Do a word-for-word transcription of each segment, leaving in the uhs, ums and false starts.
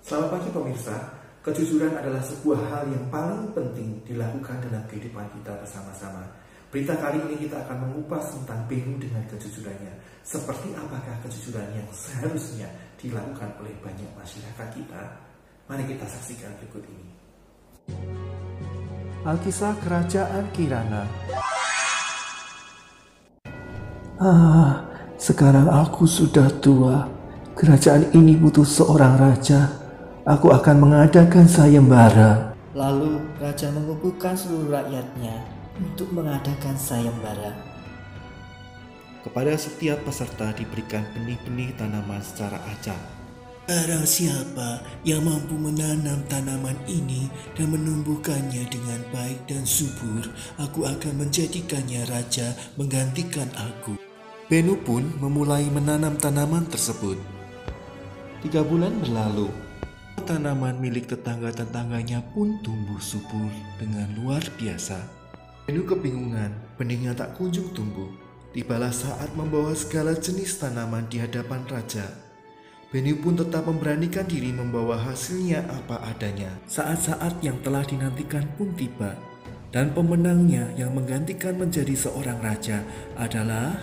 Selamat pagi pemirsa, kejujuran adalah sebuah hal yang paling penting dilakukan dalam kehidupan kita bersama-sama. Berita kali ini kita akan mengupas tentang Benu dengan kejujurannya. Seperti apakah kejujuran yang seharusnya dilakukan oleh banyak masyarakat kita? Mari kita saksikan berikut ini. Alkisah Kerajaan Kirana. Ah, sekarang aku sudah tua. Kerajaan ini butuh seorang raja. Aku akan mengadakan sayembara. Lalu raja mengumpulkan seluruh rakyatnya untuk mengadakan sayembara. Kepada setiap peserta diberikan benih-benih tanaman secara acak. Barang siapa yang mampu menanam tanaman ini dan menumbuhkannya dengan baik dan subur, aku akan menjadikannya raja menggantikan aku. Benu pun memulai menanam tanaman tersebut. Tiga bulan berlalu. Tanaman milik tetangga-tetangganya pun tumbuh subur dengan luar biasa. Benu kebingungan, benihnya tak kunjung tumbuh. Tibalah saat membawa segala jenis tanaman di hadapan raja. Benu pun tetap memberanikan diri membawa hasilnya apa adanya. Saat-saat yang telah dinantikan pun tiba. Dan pemenangnya yang menggantikan menjadi seorang raja adalah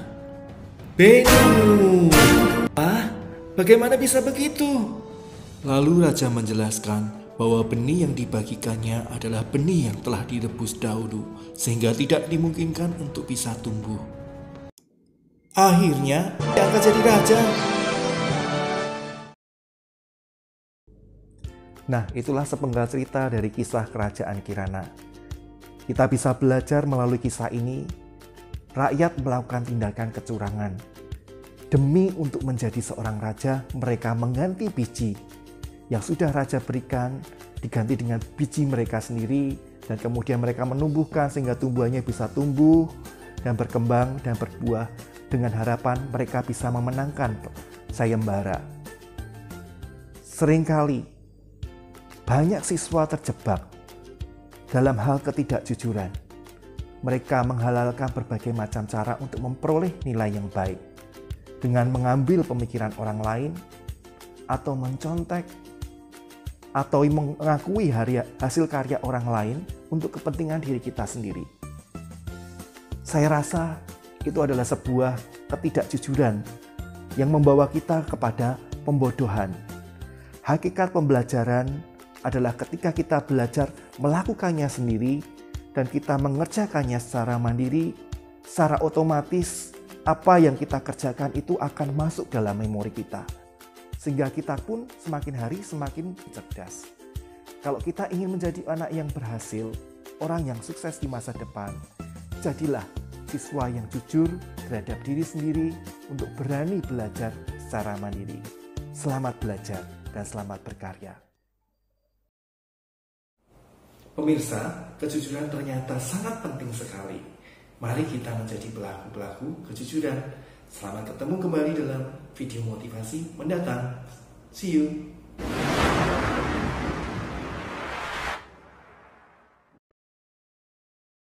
Benu. Ah, bagaimana bisa begitu? Lalu raja menjelaskan bahwa benih yang dibagikannya adalah benih yang telah direbus dahulu sehingga tidak dimungkinkan untuk bisa tumbuh. Akhirnya dia akan jadi raja. Nah, itulah sepenggal cerita dari kisah Kerajaan Kirana. Kita bisa belajar melalui kisah ini, rakyat melakukan tindakan kecurangan. Demi untuk menjadi seorang raja, mereka mengganti biji yang sudah raja berikan diganti dengan biji mereka sendiri, dan kemudian mereka menumbuhkan sehingga tumbuhannya bisa tumbuh dan berkembang dan berbuah dengan harapan mereka bisa memenangkan sayembara. Seringkali banyak siswa terjebak dalam hal ketidakjujuran. Mereka menghalalkan berbagai macam cara untuk memperoleh nilai yang baik dengan mengambil pemikiran orang lain atau mencontek atau mengakui hasil karya orang lain untuk kepentingan diri kita sendiri. Saya rasa itu adalah sebuah ketidakjujuran yang membawa kita kepada pembodohan. Hakikat pembelajaran adalah ketika kita belajar melakukannya sendiri dan kita mengerjakannya secara mandiri, secara otomatis apa yang kita kerjakan itu akan masuk dalam memori kita. Sehingga kita pun semakin hari semakin cerdas. Kalau kita ingin menjadi anak yang berhasil, orang yang sukses di masa depan, jadilah siswa yang jujur terhadap diri sendiri untuk berani belajar secara mandiri. Selamat belajar dan selamat berkarya. Pemirsa, kejujuran ternyata sangat penting sekali. Mari kita menjadi pelaku-pelaku kejujuran. Selamat ketemu kembali dalam video motivasi mendatang. See you.